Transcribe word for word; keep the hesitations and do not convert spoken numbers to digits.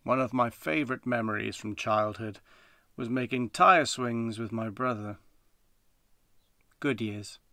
One of my favourite memories from childhood was making tyre swings with my brother. Good years.